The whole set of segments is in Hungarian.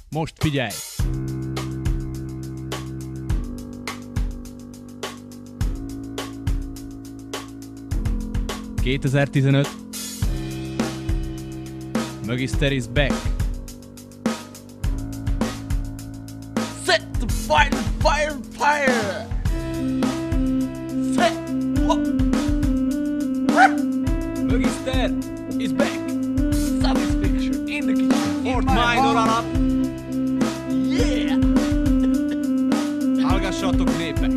Most figyelj! ...2015 Magister is back. Set the fire, fire, fire! Set what? Magister is back. Sammy's picture in the kitchen. Fort Minor alap. Yeah! Hallgassatok népek!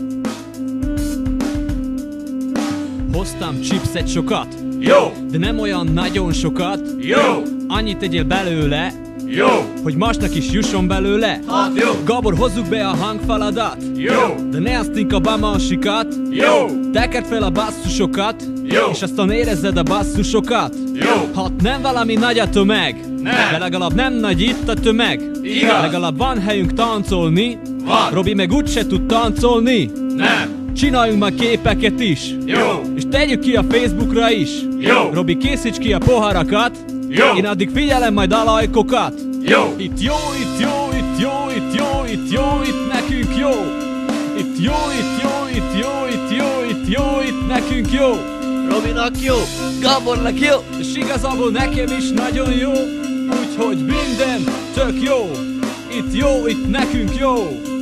Hoztam chipset sokat, Jó! de nem olyan nagyon sokat. Jó! Annyit tegyél belőle, Jó! hogy másnak is jusson belőle. Hát jó! Gabor, hozzuk be a hangfaladat, Jó! de ne azt inkább a másikat. Jó! Tekerd fel a basszusokat, Jó! és aztán érezzed a basszusokat. Jó! Hát nem valami nagy a tömeg, Nem. de legalább nem nagy itt a tömeg. Igaz. Legalább van helyünk táncolni. Van. Robi meg úgyse tud táncolni. Nem! Csináljunk már képeket is, Jó! és tegyük ki a Facebookra is. Jó! Robi, készíts ki a poharakat. Jó! Én addig figyelem majd a lajkokat. Jó! Itt jó, itt jó, itt jó, itt jó, itt jó, itt nekünk jó. Itt jó, itt jó, itt jó, itt jó, itt jó, itt nekünk jó. Robinak jó! Gabornak jó! És igazából nekem is nagyon jó, úgyhogy minden tök jó. Itt jó, itt nekünk jó.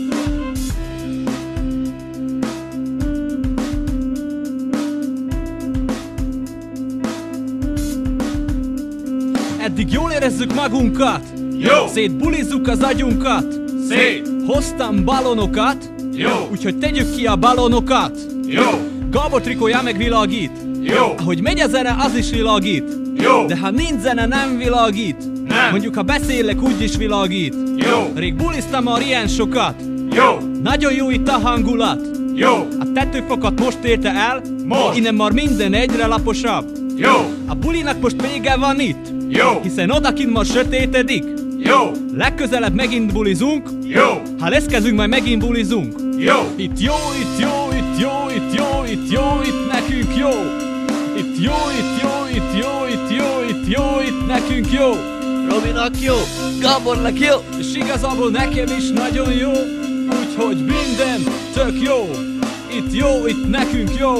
Eddig jól érezzük magunkat, Jó! szétbulizzuk az agyunkat. Szét! Hoztam balonokat, Jó! úgyhogy tegyük ki a balonokat. Jó! Gábor trikója megvilágít, Jó! ahogy megy a zene, az is világít. Jó! De ha nincs zene, nem világít. Nem! Mondjuk, ha beszélek, úgy is világít. Jó! Rég buliztam már ilyen sokat. Jó! Nagyon jó itt a hangulat. Jó! A tetőfokat most érte el. Most! Innen már minden egyre laposabb. Jó! A bulinak most vége van itt, Jó! hiszen odakint már sötétedik. Jó! Legközelebb megint bulizunk. Jó! Ha leszkezünk, majd megint bulizunk. Jó! Itt jó, itt jó, itt jó, itt jó, itt jó, itt nekünk jó. Itt jó, itt jó, itt jó, itt jó, itt jó, itt nekünk jó. Robinak jó! Gabornak jó! És igazából nekem is nagyon jó, úgyhogy minden tök jó. Itt jó, itt nekünk jó.